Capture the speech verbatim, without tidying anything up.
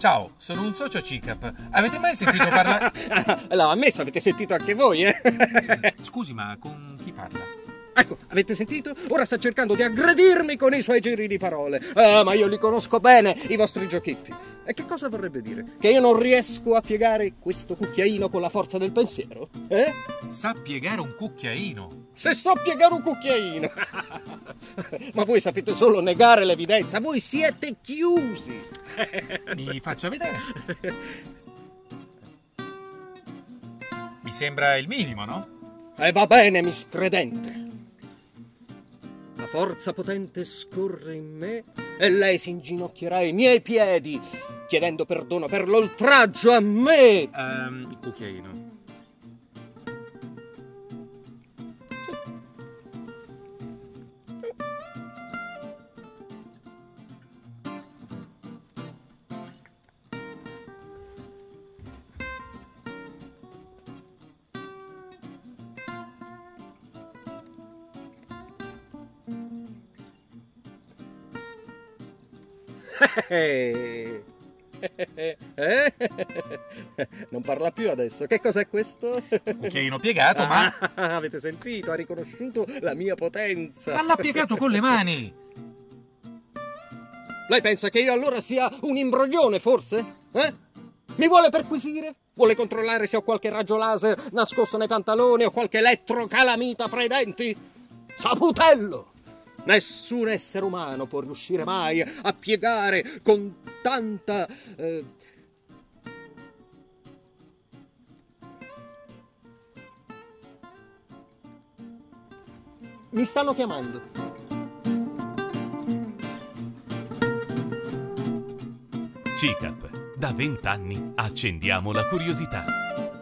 Ciao, sono un socio C I C A P. Avete mai sentito parlare? L'ho ammesso, avete sentito anche voi, eh? Scusi, ma con chi parla? Ecco, avete sentito? Ora sta cercando di aggredirmi con i suoi giri di parole. Ah, ma io li conosco bene, i vostri giochetti. E che cosa vorrebbe dire? Che io non riesco a piegare questo cucchiaino con la forza del pensiero? Eh? Sa piegare un cucchiaino? Se so piegare un cucchiaino! Ma voi sapete solo negare l'evidenza, voi siete chiusi! Mi faccia vedere. Mi sembra il minimo, no? E va bene, miscredente. La forza potente scorre in me e lei si inginocchierà ai miei piedi, chiedendo perdono per l'oltraggio a me. Um, il cucchiaino. Eh? Non parla più adesso. Che cos'è questo? Cucchiaino piegato, ma... Ah, avete sentito? Ha riconosciuto la mia potenza. Ma l'ha piegato con le mani! Lei pensa che io allora sia un imbroglione, forse? Eh? Mi vuole perquisire? Vuole controllare se ho qualche raggio laser nascosto nei pantaloni o qualche elettrocalamita fra i denti? Saputello! Nessun essere umano può riuscire mai a piegare con tanta... Eh... Mi stanno chiamando. C I C A P. Da vent'anni accendiamo la curiosità.